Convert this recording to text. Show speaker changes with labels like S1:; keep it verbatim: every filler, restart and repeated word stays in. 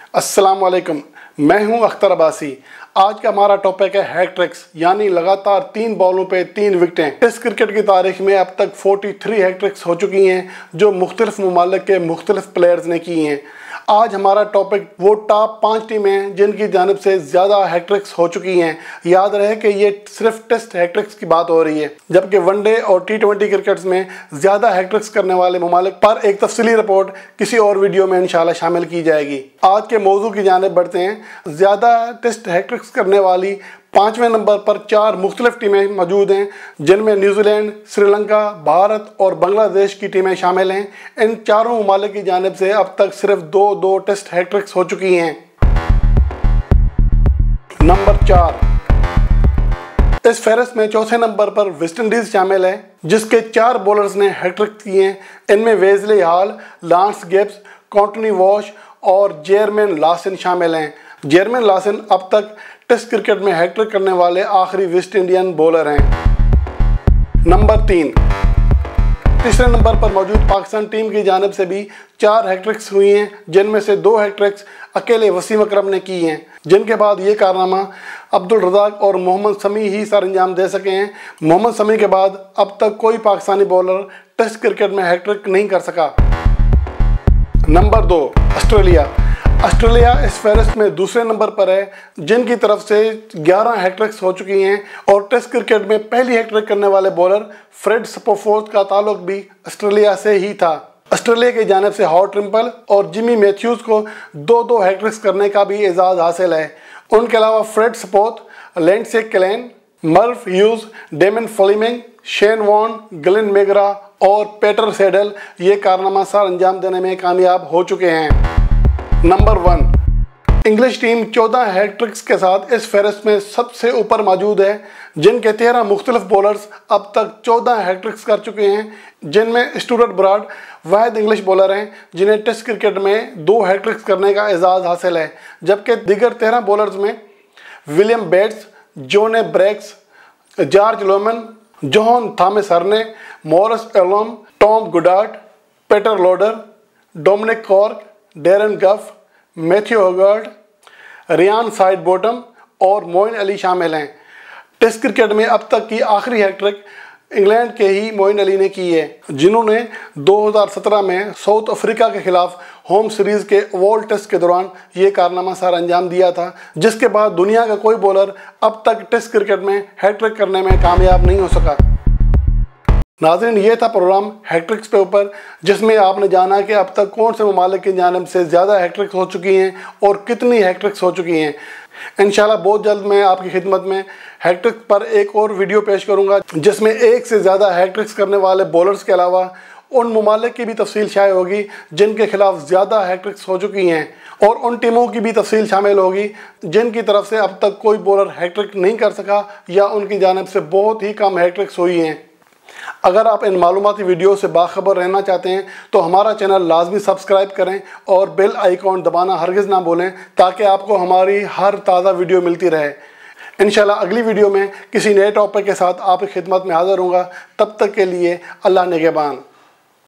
S1: अस्सलाम वालेकुम, मैं हूं अख्तर अब्बासी। आज का हमारा टॉपिक है हैक ट्रिक्स, यानी लगातार तीन बॉलों पे तीन विकेटें। टेस्ट क्रिकेट की तारीख में अब तक तैंतालीस हैक ट्रिक्स हो चुकी हैं जो मुख्तलिफ ममालिक के मुख्तलिफ प्लेयर्स ने की हैं। आज हमारा टॉपिक वो टॉप पाँच टीमें हैं जिनकी जानिब से ज़्यादा हैक ट्रिक्स हो चुकी हैं। याद रहे कि ये सिर्फ टेस्ट हैक ट्रिक्स की बात हो रही है, जबकि वनडे और टी ट्वेंटी क्रिकेट्स में ज़्यादा हैक ट्रिक्स करने वाले ममालिक पर एक तफसीली रिपोर्ट किसी और वीडियो में इंशाल्लाह शामिल की जाएगी। आज के मौजू की जानिब बढ़ते हैं। ज़्यादा टेस्ट हैक ट्रिक्स करने वाली पाँचवें नंबर पर चार मुख्तलिफ टीमें मौजूद हैं, जिनमें न्यूजीलैंड, श्रीलंका, भारत और बांग्लादेश की टीमें शामिल हैं। इन चारों ममालिक की जानिब से अब तक सिर्फ दो दो टेस्ट हैक ट्रिक्स हो चुकी हैं। नंबर चार, इस फहरिस्त में चौथे नंबर पर वेस्ट इंडीज शामिल है, जिसके चार बॉलर्स ने हैक ट्रिक किए हैं। इनमें Wesley Hall, Lance Gibbs, Courtney Walsh और जेरमैन लॉसन शामिल हैं। जेरमैन लॉसन अब तक टेस्ट क्रिकेट में हैक ट्रिक करने वाले आखिरी वेस्ट इंडियन बॉलर हैं। नंबर तीन, तीसरे नंबर पर मौजूद पाकिस्तान टीम की जानिब से भी चार हैक ट्रिक्स हुई हैं, जिनमें से दो हैक ट्रिक्स अकेले वसीम अकरम ने की हैं, जिनके बाद ये कारनामा अब्दुल रज़ाक और मोहम्मद शमी ही सर अंजाम दे सके हैं। मोहम्मद शमी के बाद अब तक कोई पाकिस्तानी बॉलर टेस्ट क्रिकेट में हैक ट्रिक नहीं कर सका। नंबर दो, ऑस्ट्रेलिया। ऑस्ट्रेलिया इस फहरिस्त में दूसरे नंबर पर है, जिनकी तरफ से ग्यारह हैक ट्रिक्स हो चुकी हैं और टेस्ट क्रिकेट में पहली हैक ट्रिक करने वाले बॉलर फ्रेड स्पोफोर्थ का ताल्लुक भी ऑस्ट्रेलिया से ही था। ऑस्ट्रेलिया की जानिब से हॉट ट्रिम्पल और जिमी मैथ्यूज को दो दो हैक ट्रिक्स करने का भी एजाज़ हासिल है। उनके अलावा Fred Spofforth, Lindsay Kline, Merv Hughes, Damien Fleming, Shane Warne, Glenn McGrath और पीटर सेडल ये कारनामा सर अंजाम देने में कामयाब हो चुके हैं। नंबर वन, इंग्लिश टीम चौदह हैक ट्रिक्स के साथ इस फहरिस्त में सबसे ऊपर मौजूद है, जिनके तेरह मुख्तलिफ बॉलर्स अब तक चौदह हैक ट्रिक्स कर चुके हैं, जिनमें स्टुअर्ट ब्रॉड वाहिद इंग्लिश बॉलर हैं जिन्हें टेस्ट क्रिकेट में दो हैक ट्रिक्स करने का एजाज़ हासिल है। जबकि दीगर तेरह बॉलर्स में William Bates, Johnny Briggs, George Lohmann, John Thomas Hearne, Maurice Allom, Tom Goddard, Peter Loader, Dominic Cork, Darren Gough, Matthew Hoggard, Ryan Sidebottom और मोइन अली शामिल हैं। टेस्ट क्रिकेट में अब तक की आखिरी हैक ट्रिक इंग्लैंड के ही मोइन अली ने की है, जिन्होंने दो हज़ार सत्रह में साउथ अफ्रीका के खिलाफ होम सीरीज़ के वर्ल्ड टेस्ट के दौरान ये कारनामा सर अंजाम दिया था, जिसके बाद दुनिया का कोई बॉलर अब तक टेस्ट क्रिकेट में हैक ट्रिक करने में कामयाब नहीं हो सका। नाज़रीन, ये था प्रोग्राम हैक ट्रिक्स पे ऊपर, जिसमें आपने जाना कि अब तक कौन से ममालिक की जानिब से ज़्यादा हैक ट्रिक्स हो चुकी हैं और कितनी हैक ट्रिक्स हो चुकी हैं। इंशाल्लाह बहुत जल्द मैं आपकी खिदमत में हैक ट्रिक्स पर एक और वीडियो पेश करूंगा, जिसमें एक से ज़्यादा हैक ट्रिक्स करने वाले बॉलर्स के अलावा उन ममालिक की भी तफसील शाये होगी जिनके खिलाफ ज़्यादा हैक ट्रिक्स हो चुकी हैं, और उन टीमों की भी तफसील शामिल होगी जिनकी तरफ से अब तक कोई बॉलर हैक ट्रिक नहीं कर सका या उनकी जानिब से बहुत ही कम हैक ट्रिक्स हुई हैं। अगर आप इन मालूमाती वीडियो से बाखबर रहना चाहते हैं तो हमारा चैनल लाजमी सब्सक्राइब करें और बेल आइकॉन दबाना हरगिज़ ना भूलें, ताकि आपको हमारी हर ताज़ा वीडियो मिलती रहे। इंशाल्लाह अगली वीडियो में किसी नए टॉपिक के साथ आपकी खिदमत में हाज़िर होऊंगा। तब तक के लिए अल्लाह निगहबान।